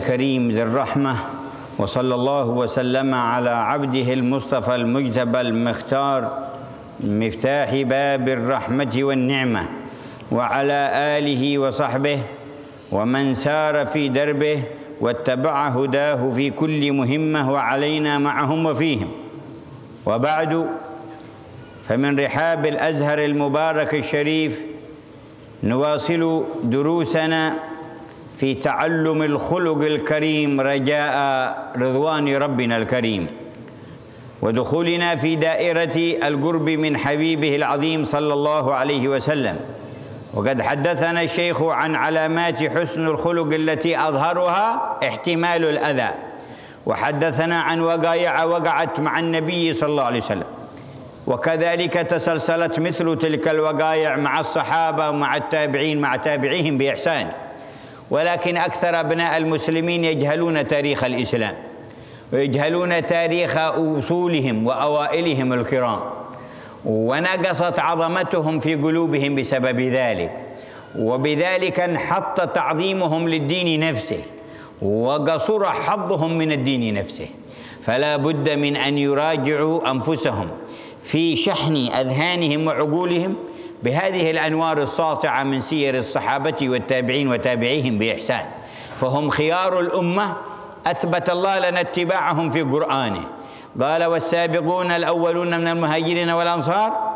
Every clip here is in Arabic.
الكريم ذي الرحمة، وصلى الله وسلم على عبده المصطفى المجتبى المختار مفتاح باب الرحمة والنعمة، وعلى آله وصحبه ومن سار في دربه واتبع هداه في كل مهمة، وعلينا معهم وفيهم. وبعد، فمن رحاب الأزهر المبارك الشريف نواصل دروسنا في تعلم الخلق الكريم رجاء رضوان ربنا الكريم، ودخولنا في دائرة القرب من حبيبه العظيم صلى الله عليه وسلم. وقد حدثنا الشيخ عن علامات حسن الخلق التي أظهرها احتمال الأذى، وحدثنا عن وقائع وقعت مع النبي صلى الله عليه وسلم، وكذلك تسلسلت مثل تلك الوقائع مع الصحابة ومع التابعين مع تابعيهم بإحسان. ولكن أكثر أبناء المسلمين يجهلون تاريخ الإسلام، ويجهلون تاريخ أصولهم وأوائلهم الكرام، ونقصت عظمتهم في قلوبهم بسبب ذلك، وبذلك انحط تعظيمهم للدين نفسه، وقصر حظهم من الدين نفسه. فلا بد من أن يراجعوا أنفسهم في شحن أذهانهم وعقولهم بهذه الأنوار الساطعة من سير الصحابة والتابعين وتابعيهم بإحسان، فهم خيار الأمة أثبت الله لنا اتباعهم في قرآنه. قال: والسابقون الأولون من المهاجرين والأنصار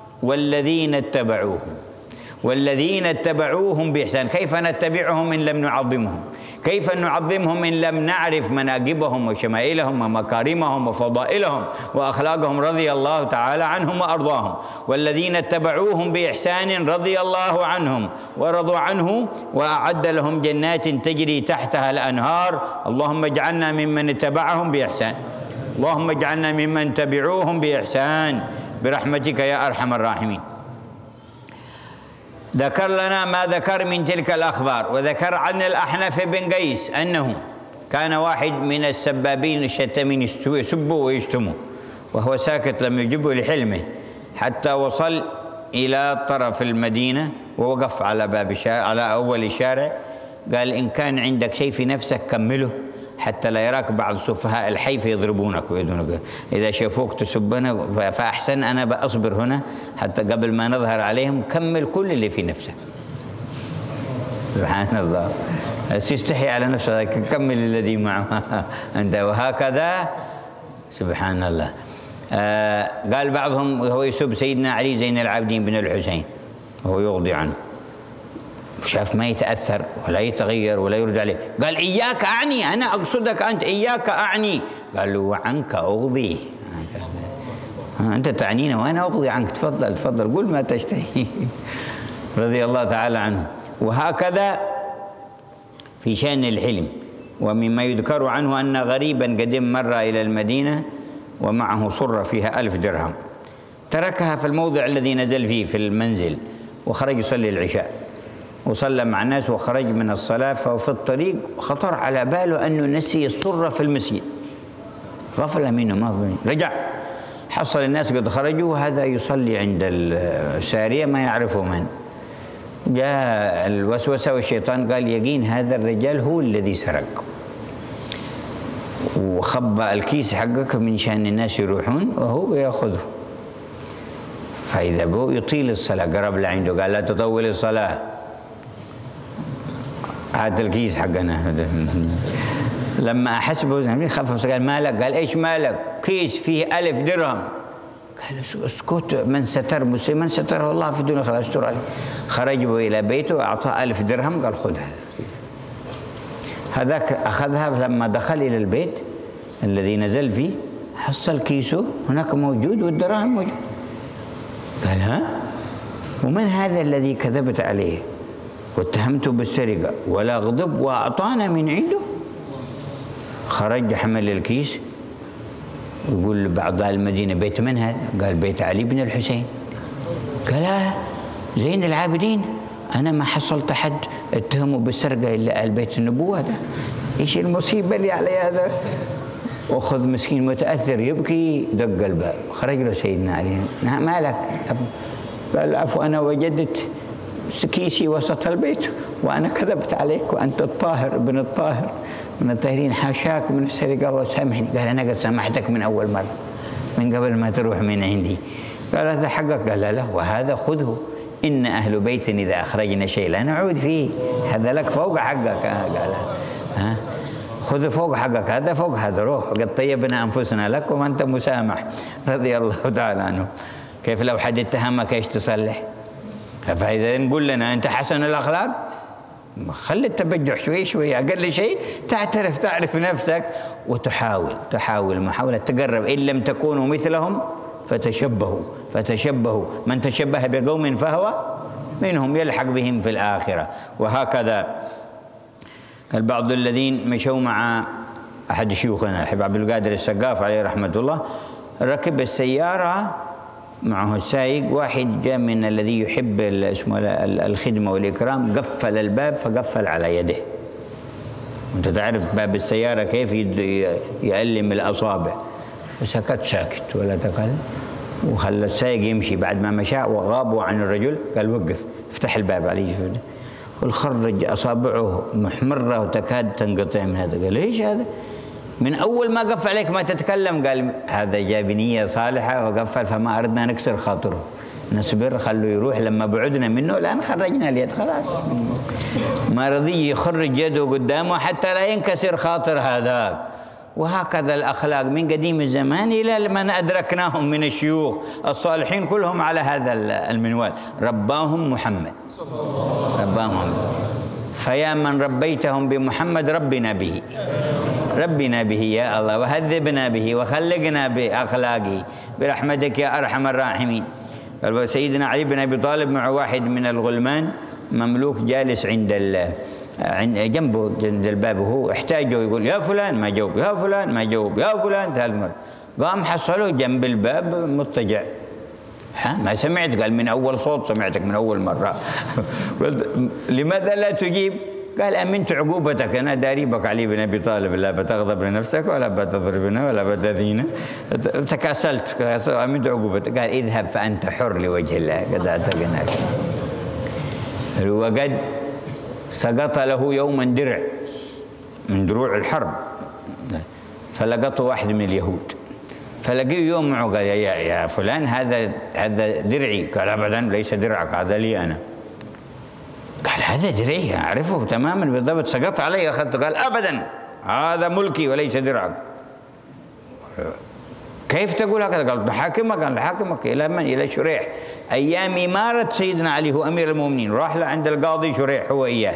والذين اتبعوهم بإحسان. كيف نتبعهم إن لم نعظمهم؟ كيف نعظمهم إن لم نعرف مناقبهم وشمائلهم ومكارمهم وفضائلهم وأخلاقهم رضي الله تعالى عنهم وأرضاهم؟ والذين اتبعوهم بإحسان رضي الله عنهم ورضوا عنه وأعد لهم جنات تجري تحتها الأنهار. اللهم اجعلنا ممن اتبعهم بإحسان، اللهم اجعلنا ممن تبعوهم بإحسان برحمتك يا أرحم الراحمين. ذكر لنا ما ذكر من تلك الأخبار، وذكر عن الأحنف بن قيس أنه كان واحد من السبابين الشتمين يسبوا ويشتموا، وهو ساكت لم يجبه لحلمه، حتى وصل إلى طرف المدينة ووقف على باب الشارع، على أول الشارع. قال: إن كان عندك شيء في نفسك كمله حتى لا يراك بعض سفهاء الحي فيضربونك ويدونك. إذا شافوك تسبنا فأحسن أنا بأصبر هنا حتى قبل ما نظهر عليهم. كمل كل اللي في نفسك. سبحان الله، تستحي على نفسك، كمل الذي معه أنت. وهكذا سبحان الله. قال بعضهم وهو يسب سيدنا علي زين العابدين بن الحسين وهو يغضي عنه، شاف ما يتأثر ولا يتغير ولا يرد عليه. قال: إياك أعني، أنا أقصدك أنت، إياك أعني. قال له: وعنك أغضي. أنت تعنينا وأنا أغضي عنك، تفضل تفضل قل ما تشتهي. رضي الله تعالى عنه. وهكذا في شأن الحلم. ومما يذكر عنه أن غريبا قدم مرة إلى المدينة ومعه صرة فيها 1000 درهم، تركها في الموضع الذي نزل فيه في المنزل، وخرج يصلي العشاء وصلى مع الناس وخرج من الصلاة. ففي الطريق خطر على باله أنه نسي الصرة في المسجد، غفل منه ما في. رجع حصل الناس قد خرجوا وهذا يصلي عند السارية ما يعرفه من. جاء الوسوسة والشيطان قال: يقين هذا الرجال هو الذي سرق، وخبأ الكيس حقك من شأن الناس يروحون وهو يأخذه. فإذا بو يطيل الصلاة، قرب لعنده قال: لا تطول الصلاة، هات الكيس حقنا. لما أحسبه خفف قال: مالك؟ قال: إيش مالك؟ كيس فيه 1000 درهم. قال: اسكت، من ستر مسلما ستره الله في الدنيا خلاص استر عليه. خرج به إلى بيته وأعطاه 1000 درهم، قال: خذ هذا. هذاك أخذها لما دخل إلى البيت الذي نزل فيه، حصل كيسه هناك موجود والدراهم موجود. قال: ها؟ ومن هذا الذي كذبت عليه واتهمته بالسرقة ولا غضب وأعطانا من عنده؟ خرج حمل الكيس يقول لبعض المدينة: بيت من هذا؟ قال: بيت علي بن الحسين. قال: زين العابدين، أنا ما حصلت حد اتهمه بالسرقة إلا آل بيت النبوة. هذا إيش المصيبة اللي علي هذا؟ أخذ مسكين متأثر يبكي، دق الباب، خرج له سيدنا علي: مالك؟ قال: عفوا، أنا وجدت كيسي وسط البيت وأنا كذبت عليك وأنت الطاهر ابن الطاهر من الطاهرين حاشاك من السرقة وسامحني. قال أنا قد سامحتك من أول مرة من قبل ما تروح من عندي. قال هذا حقك. قال لا وهذا خذه، إن أهل بيت إذا أخرجنا شيء لا نعود فيه، هذا لك فوق حقك. قال ها خذ فوق حقك، هذا فوق هذا، روح قد طيبنا أنفسنا لك وما أنت مسامح. رضي الله تعالى عنه. كيف لو حد اتهمك ايش تصلح؟ فإذا نقول لنا أنت حسن الأخلاق خلي التبجح شوي شوي، أقل شيء تعرف نفسك وتحاول محاولة تقرب. إن لم تكونوا مثلهم فتشبهوا من تشبه بقوم فهو منهم يلحق بهم في الآخرة. وهكذا البعض الذين مشوا مع أحد شيوخنا الحبيب عبد القادر السقاف عليه رحمة الله، ركب السيارة معه السائق، واحد جاء من الذي يحب اسمه الخدمة والإكرام، قفل الباب فقفل على يده. وأنت تعرف باب السيارة كيف يألم الأصابع. فسكت ساكت ولا تكلم، وخلى السائق يمشي. بعد ما مشى وغابوا عن الرجل قال وقف افتح الباب عليه، والخرج أصابعه محمرة وتكاد تنقطع من هذا. قال ليش هذا؟ من أول ما قفل عليك ما تتكلم. قال هذا جاب نية صالحة وقفل فما أردنا نكسر خاطره، نصبر خلوا يروح. لما بعدنا منه الآن خرجنا اليد خلاص، ما رضي يخرج يده قدامه حتى لا ينكسر خاطر هذاك. وهكذا الأخلاق من قديم الزمان إلى من أدركناهم من الشيوخ الصالحين كلهم على هذا المنوال. رباهم محمد، رباهم. فيا من ربيتهم بمحمد ربنا به يا الله، وهذبنا به وخلقنا بأخلاقه برحمتك يا أرحم الراحمين. سيدنا علي بن أبي طالب مع واحد من الغلمان مملوك جالس جنبه عند الباب، وهو احتاجه يقول يا فلان ما جاوب، يا فلان ما جاوب، يا فلان ثالث مرة. قام حصله جنب الباب مضطجع. ما سمعت؟ قال من أول صوت سمعتك من أول مرة. قلت لماذا لا تجيب؟ قال أمنت عقوبتك، أنا داريبك علي بن أبي طالب، لا بتغضب لنفسك ولا بتضربنا ولا بتأذينا، تكاسلت، أمنت عقوبتك. قال اذهب فأنت حر لوجه الله قد أعتقناك. وقد سقط له يوما درع من دروع الحرب، فلقطه واحد من اليهود، فلقيه يوم معه. قال يا فلان هذا درعي. قال أبدا ليس درعك، هذا لي أنا. قال هذا درعي أعرفه تماما بالضبط، سقط علي أخذته. قال أبدا هذا ملكي وليس درعك. كيف تقول هكذا؟ قال بحاكمك. قال بحاكمك إلى من؟ إلى شريح. أيام إمارة سيدنا علي هو أمير المؤمنين، راح له عند القاضي شريح هو إياه،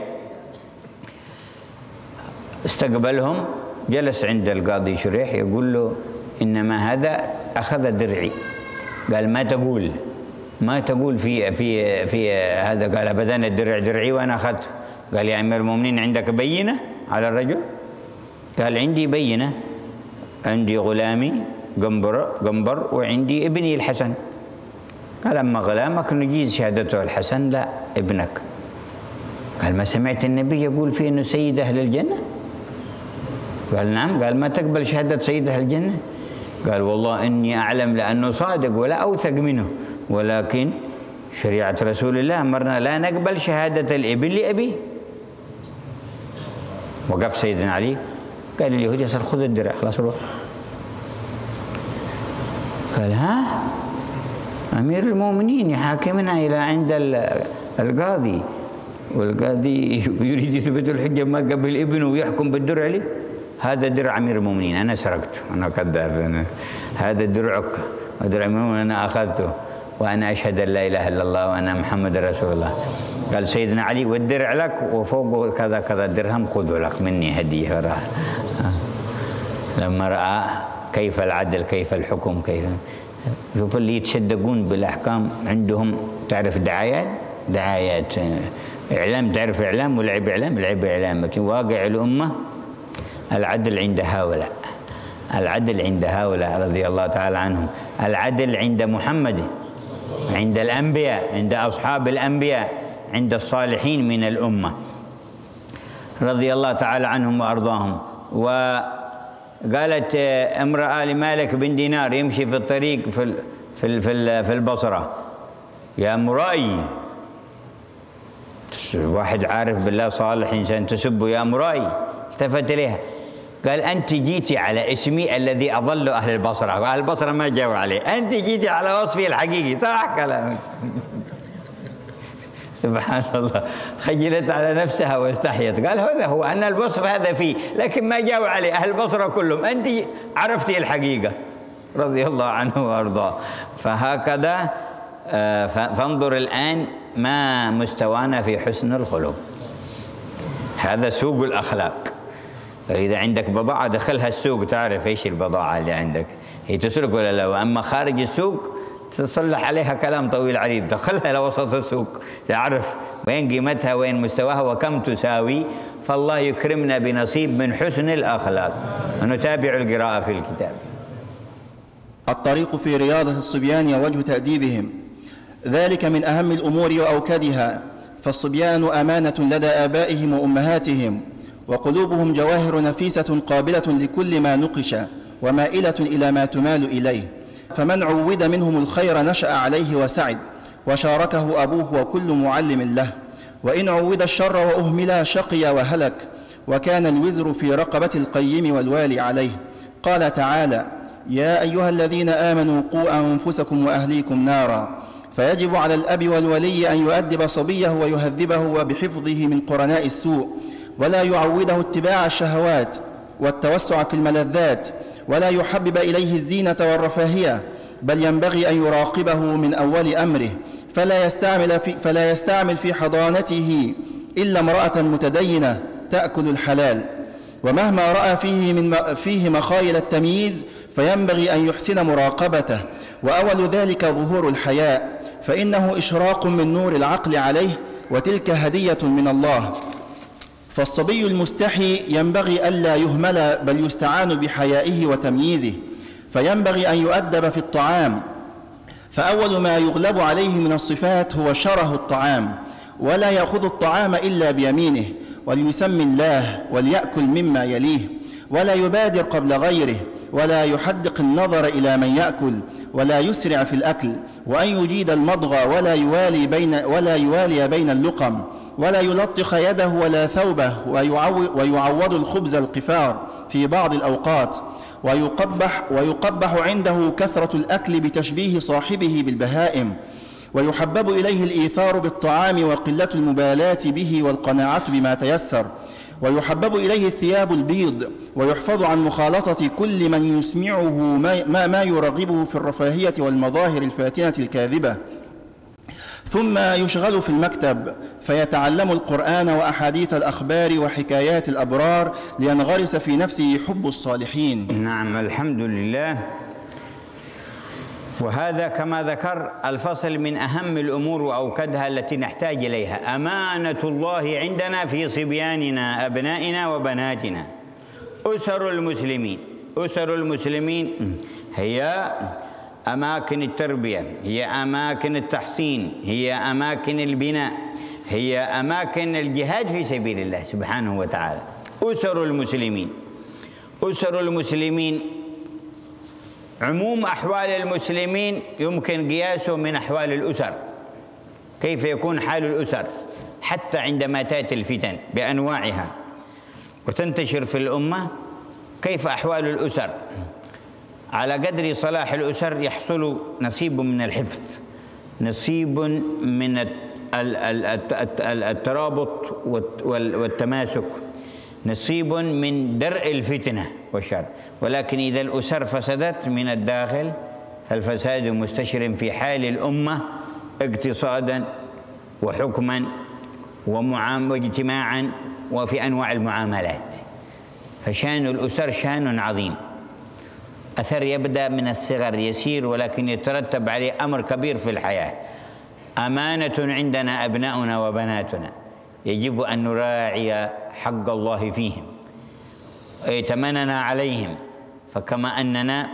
استقبلهم، جلس عند القاضي شريح يقول له إنما هذا أخذ درعي. قال ما تقول في هذا؟ قال أبدا الدرع درعي وأنا أخذته. قال يا أمير المؤمنين عندك بينة على الرجل؟ قال عندي بينة، عندي غلامي قنبر وعندي ابني الحسن. قال أما غلامك نجيز شهادته الحسن، لا ابنك. قال ما سمعت النبي يقول فيه إنه سيد أهل الجنة؟ قال نعم. قال ما تقبل شهادة سيد أهل الجنة؟ قال والله إني أعلم لأنه صادق ولا أوثق منه، ولكن شريعة رسول الله أمرنا لا نقبل شهادة الابن لأبيه. وقف سيدنا علي قال لليهودي صار خذ الدرع خلاص روح. قال ها أمير المؤمنين يحاكمنا إلى عند القاضي، والقاضي يريد يثبت الحجة ما قبل ابنه ويحكم بالدرع لي؟ هذا درع أمير المؤمنين أنا سرقته، أنا كذاب، هذا درعك ودرع المؤمنين أنا أخذته، وأنا أشهد أن لا إله إلا الله وأنا محمد رسول الله. قال سيدنا علي والدرع لك وفوقه كذا كذا درهم خذه لك مني هدية. لما رأى كيف العدل كيف الحكم كيف، شوف اللي يتصدقون بالأحكام عندهم، تعرف دعايات إعلام، تعرف إعلام ولعب إعلام، لعب إعلام، لكن واقع الأمة العدل عند هؤلاء، العدل عند هؤلاء رضي الله تعالى عنهم، العدل عند محمد، عند الأنبياء، عند أصحاب الأنبياء، عند الصالحين من الأمة رضي الله تعالى عنهم وأرضاهم. وقالت امرأة لمالك بن دينار يمشي في الطريق في البصرة يا مرائي، واحد عارف بالله صالح إنسان تسبه يا مرائي، التفت إليها قال أنت جيتي على اسمي الذي أظل أهل البصرة، وأهل البصرة ما جاوا عليه، أنت جيتي على وصفي الحقيقي. صح كلامك. سبحان الله، خجلت على نفسها واستحيت. قال هذا هو أن الوصف هذا فيه، لكن ما جاوا عليه أهل البصرة كلهم، أنت عرفتي الحقيقة. رضي الله عنه وأرضاه. فهكذا فانظر الآن ما مستوانا في حسن الخلق. هذا سوق الأخلاق. إذا عندك بضاعة دخلها السوق تعرف إيش البضاعة اللي عندك، هي تسرق ولا لا. وأما خارج السوق تصلح عليها كلام طويل عريض، دخلها إلى وسط السوق تعرف وين قيمتها وين مستواها وكم تساوي. فالله يكرمنا بنصيب من حسن الأخلاق. ونتابع القراءة في الكتاب. الطريق في رياضة الصبيان ووجه تأديبهم. ذلك من أهم الأمور وأوكدها، فالصبيان أمانة لدى آبائهم وأمهاتهم، وقلوبهم جواهر نفيسة قابلة لكل ما نقش ومائلة إلى ما تمال إليه، فمن عود منهم الخير نشأ عليه وسعد، وشاركه أبوه وكل معلم له، وإن عود الشر وأهمل شقي وهلك، وكان الوزر في رقبة القيم والوالي عليه. قال تعالى: يا أيها الذين آمنوا قوا أنفسكم وأهليكم نارا. فيجب على الأب والولي أن يؤدب صبيه ويهذبه وبحفظه من قرناء السوء، ولا يعوده اتباع الشهوات والتوسع في الملذات، ولا يحبب إليه الزينة والرفاهية، بل ينبغي أن يراقبه من أول أمره، فلا يستعمل في حضانته إلا امرأة متدينة تأكل الحلال. ومهما رأى فيه مخايل التمييز فينبغي أن يحسن مراقبته. وأول ذلك ظهور الحياء، فإنه إشراق من نور العقل عليه، وتلك هدية من الله. فالصبي المستحي ينبغي ألا يهمل، بل يستعان بحيائه وتمييزه. فينبغي أن يؤدب في الطعام، فأول ما يغلب عليه من الصفات هو شره الطعام، ولا يأخذ الطعام إلا بيمينه، وليسمي الله، وليأكل مما يليه، ولا يبادر قبل غيره، ولا يحدق النظر إلى من يأكل، ولا يسرع في الأكل، وأن يجيد المضغ ولا يوالي بين اللقم، ولا يلطخ يده ولا ثوبه، ويعوض الخبز القفار في بعض الأوقات، ويقبح عنده كثرة الأكل بتشبيه صاحبه بالبهائم، ويحبب إليه الإيثار بالطعام وقلة المبالاة به والقناعة بما تيسر، ويحبب إليه الثياب البيض، ويحفظ عن مخالطة كل من يسمعه ما يرغبه في الرفاهية والمظاهر الفاتنة الكاذبة. ثم يشغل في المكتب فيتعلم القرآن وأحاديث الأخبار وحكايات الأبرار، لينغرس في نفسه حب الصالحين. نعم، الحمد لله. وهذا كما ذكر الفصل من أهم الأمور وأوكدها التي نحتاج إليها. أمانة الله عندنا في صبياننا أبنائنا وبناتنا. أسر المسلمين هي أماكن التربية، هي أماكن التحصين، هي أماكن البناء، هي أماكن الجهاد في سبيل الله سبحانه وتعالى. أسر المسلمين عموم أحوال المسلمين يمكن قياسه من أحوال الأسر. كيف يكون حال الأسر حتى عندما تأتي الفتن بأنواعها وتنتشر في الأمة؟ كيف أحوال الأسر؟ على قدر صلاح الأسر يحصل نصيب من الحفظ، نصيب من الترابط والتماسك، نصيب من درء الفتنة والشر. ولكن إذا الأسر فسدت من الداخل فالفساد مستشر في حال الأمة اقتصادا وحكما واجتماعا وفي أنواع المعاملات. فشان الأسر شان عظيم، أثر يبدأ من الصغر يسير ولكن يترتب عليه أمر كبير في الحياة. أمانة عندنا أبناؤنا وبناتنا، يجب أن نراعي حق الله فيهم، ائتمننا عليهم، فكما أننا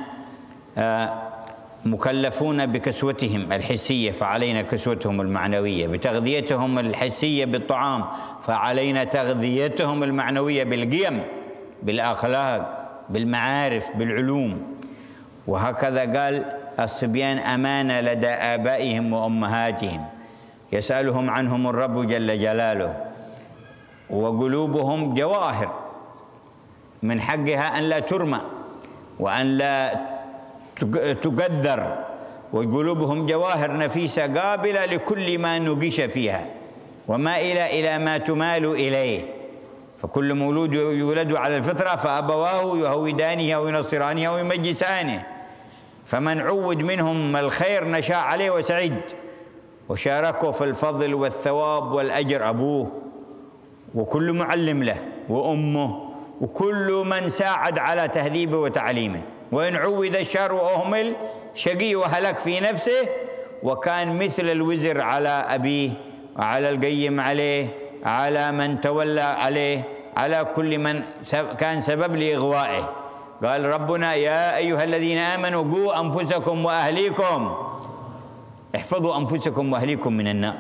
مكلفون بكسوتهم الحسية فعلينا كسوتهم المعنوية، بتغذيتهم الحسية بالطعام فعلينا تغذيتهم المعنوية بالقيم، بالأخلاق، بالمعارف، بالعلوم. وهكذا قال الصبيان أمانة لدى آبائهم وأمهاتهم، يسألهم عنهم الرب جل جلاله، وقلوبهم جواهر من حقها أن لا ترمى وأن لا تقذر، وقلوبهم جواهر نفيسة قابلة لكل ما نقش فيها ومائلة إلى ما تمال إليه. فكل مولود يولد على الفطرة فأبواه يهودانه أو ينصرانه أو يمجسانه، فمن عود منهم الخير نشا عليه وسعد، وشاركه في الفضل والثواب والأجر أبوه وكل معلم له وأمه وكل من ساعد على تهذيبه وتعليمه. وإن عود الشر وأهمل شقي وهلك في نفسه، وكان مثل الوزر على أبيه وعلى القيم عليه، على من تولى عليه، على كل من كان سبب لإغوائه. قال ربنا: يا أيها الذين آمنوا قوا أنفسكم وأهليكم، احفظوا أنفسكم وأهليكم من النار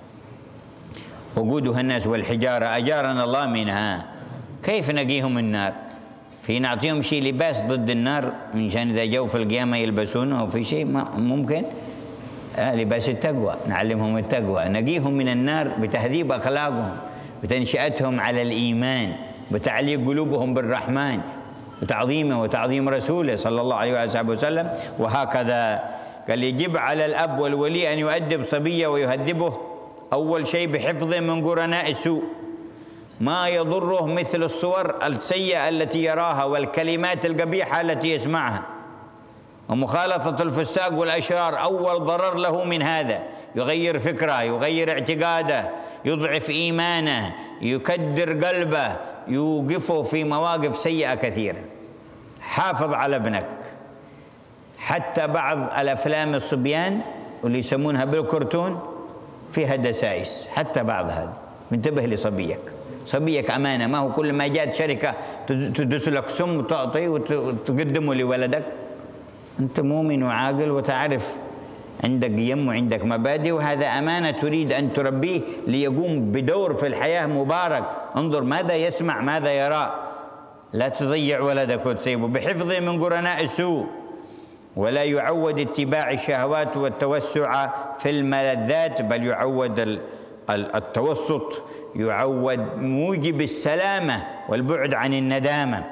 وقودها الناس والحجارة أجارنا الله منها. كيف نقيهم من النار؟ في نعطيهم شيء لباس ضد النار منشان إذا جو في القيامة يلبسونه، أو في شيء ممكن لباس التقوى، نعلمهم التقوى، نقيهم من النار بتهذيب أخلاقهم، بتنشئتهم على الإيمان، بتعليق قلوبهم بالرحمن وتعظيمه وتعظيم رسوله صلى الله عليه وسلم. وهكذا قال: يجب على الأب والولي أن يؤدب صبيه ويهذبه أول شيء بحفظه من قرناء السوء، ما يضره مثل الصور السيئة التي يراها والكلمات القبيحة التي يسمعها، ومخالطة الفساق والأشرار أول ضرر له من هذا، يغير فكره، يغير اعتقاده، يضعف إيمانه، يكدر قلبه، يوقفه في مواقف سيئة كثيرة. حافظ على ابنك. حتى بعض الأفلام الصبيان واللي يسمونها بالكرتون فيها دسائس، حتى بعض هذا. انتبه لصبيك، صبيك أمانة، ما هو كل ما جات شركة تدس لك سم وتعطيه وتقدمه لولدك. أنت مؤمن وعاقل وتعرف عندك قيم وعندك مبادئ، وهذا أمانة تريد أن تربيه ليقوم بدور في الحياة مبارك. انظر ماذا يسمع، ماذا يرى، لا تضيع ولدك وتسيبه. بحفظه من قرناء السوء، ولا يعود اتباع الشهوات والتوسع في الملذات، بل يعود التوسط، يعود موجب السلامة والبعد عن الندامة.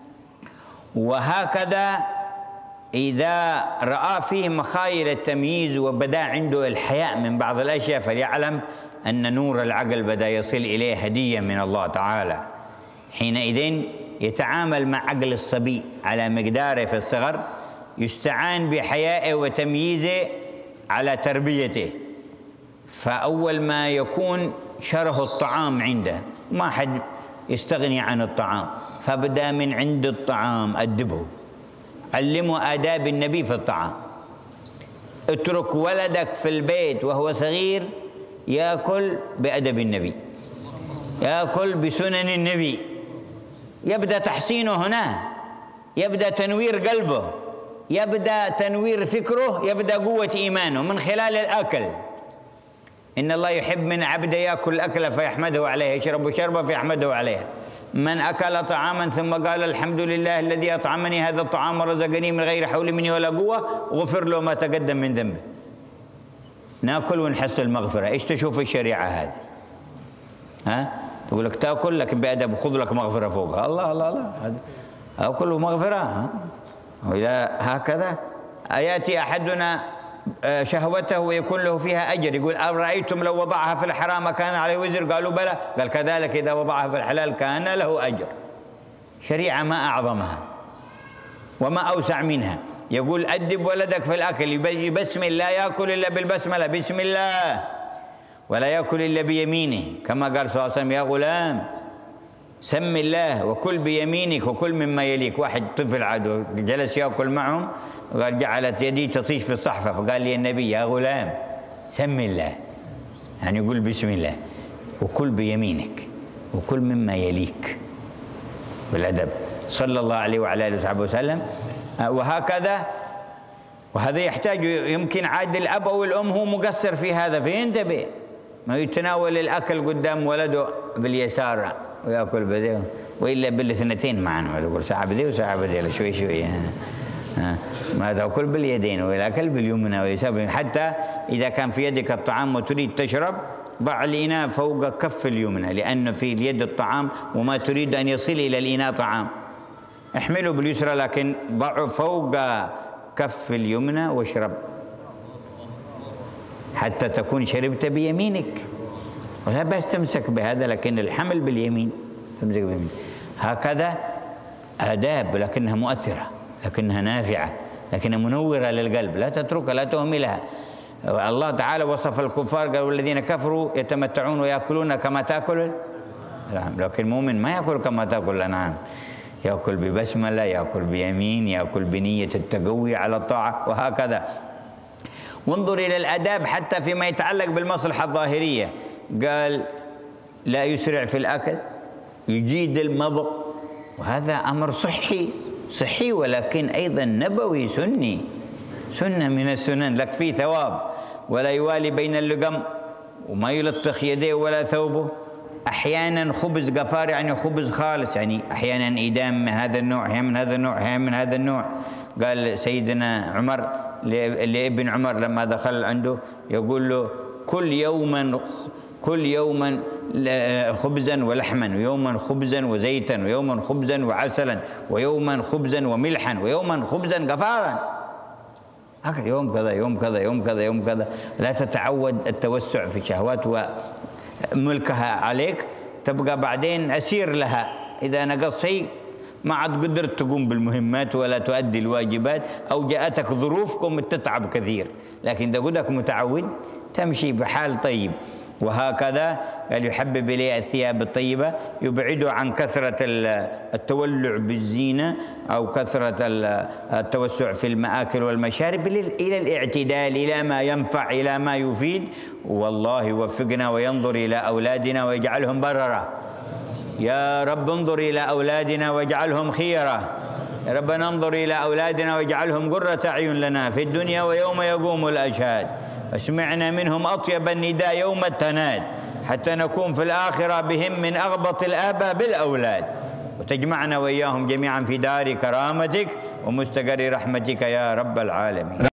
وهكذا إذا رأى فيه مخايل التمييز وبدا عنده الحياء من بعض الأشياء، فليعلم أن نور العقل بدا يصل إليه هدية من الله تعالى. حينئذ يتعامل مع عقل الصبي على مقداره في الصغر، يستعان بحيائه وتمييزه على تربيته. فأول ما يكون شره الطعام عنده، ما حد يستغني عن الطعام، فابدأ من عند الطعام، أدبه، علمه آداب النبي في الطعام. اترك ولدك في البيت وهو صغير يأكل بأدب النبي، يأكل بسنن النبي، يبدأ تحسينه هنا، يبدأ تنوير قلبه، يبدأ تنوير فكره، يبدأ قوة إيمانه من خلال الأكل. إن الله يحب من عبده يأكل الأكل فيحمده عليه، يشرب شربه فيحمده عليها. من أكل طعاما ثم قال الحمد لله الذي أطعمني هذا الطعام ورزقني من غير حول مني ولا قوة، غفر له ما تقدم من ذنبه. ناكل ونحصل المغفرة. إيش تشوف الشريعة هذه؟ ها؟ تقول لك تأكل لكن بأدب، خذ لك مغفرة فوقها. الله الله الله، أكل ومغفرة. وإذا هكذا يأتي أحدنا شهوته ويكون له فيها أجر، يقول أرأيتم لو وضعها في الحرام كان عليه وزر؟ قالوا بلى. قال كذلك إذا وضعها في الحلال كان له أجر. شريعة ما أعظمها وما أوسع منها. يقول أدب ولدك في الأكل، بسم الله، يأكل إلا بالبسملة، بسم الله، ولا يأكل إلا بيمينه، كما قال صلى الله عليه وسلم: يا غلام سم الله وكل بيمينك وكل مما يليك. واحد طفل عاد جلس يأكل معهم، قال جعلت يدي تطيش في الصحفة، فقال لي النبي: يا غلام سم الله، يعني يقول بسم الله، وكل بيمينك وكل مما يليك، بالأدب صلى الله عليه وعلى آله وصحبه وسلم. وهكذا، وهذا يحتاج، يمكن عاد الأب أو الأم هو مقصر في هذا، فينتبه، ما يتناول الأكل قدام ولده باليسار ويأكل بده، وإلا بالاثنتين معا، يقول ساعة بده وساعة بده، شوي شوي، ما تأكل باليدين والأكل باليمنى واليسار. حتى إذا كان في يدك الطعام وتريد تشرب، ضع الإناء فوق كف اليمنى، لأن في اليد الطعام وما تريد أن يصل إلى الإناء طعام، احمله باليسرى لكن ضعه فوق كف اليمنى واشرب حتى تكون شربت بيمينك، ولا بس تمسك بهذا، لكن الحمل باليمين تمسك باليمين. هكذا آداب، لكنها مؤثرة، لكنها نافعة، لكنها منورة للقلب، لا تتركها، لا تهملها. الله تعالى وصف الكفار قال والذين كفروا يتمتعون ويأكلون كما تأكل الأنعام، لكن المؤمن ما يأكل كما تأكل الأنعام، يأكل ببسملة، يأكل بيمين، يأكل بنية التقوي على الطاعة، وهكذا. وانظر إلى الآداب حتى فيما يتعلق بالمصلحة الظاهرية، قال لا يسرع في الأكل، يجيد المضغ، وهذا أمر صحي ولكن أيضا نبوي سني، سنة من السنن، لك فيه ثواب. ولا يوالي بين اللقم، وما يلطخ يديه ولا ثوبه. أحيانا خبز قفار يعني خبز خالص، يعني أحيانا إدام من هذا النوع، أحيانا من هذا النوع، أحيانا من هذا النوع. قال سيدنا عمر لابن عمر لما دخل عنده يقول له كل يوما خبزا ولحما، ويوما خبزا وزيتا، ويوما خبزا وعسلا، ويوما خبزا وملحا، ويوما خبزا قفارا. هكذا يوم كذا يوم كذا يوم كذا يوم كذا. لا تتعود التوسع في الشهوات وملكها عليك، تبقى بعدين أسير لها. إذا نقص شيء ما عاد قدرت تقوم بالمهمات ولا تؤدي الواجبات، أو جاءتك ظروفكم تتعب كثير، لكن إذا قدك متعود تمشي بحال طيب. وهكذا قال يحبب إليه الثياب الطيبة، يبعده عن كثرة التولع بالزينة أو كثرة التوسع في المآكل والمشارب، إلى الاعتدال، إلى ما ينفع، إلى ما يفيد. والله يوفقنا وينظر إلى أولادنا ويجعلهم بررة. يا رب انظر إلى أولادنا واجعلهم خيرة. يا رب ننظر إلى أولادنا واجعلهم قرة أعين لنا في الدنيا ويوم يقوم الأشهاد. اسمعنا منهم أطيب النداء يوم التناد، حتى نكون في الآخرة بهم من أغبط الآباء بالأولاد، وتجمعنا وإياهم جميعا في دار كرامتك ومستقر رحمتك يا رب العالمين.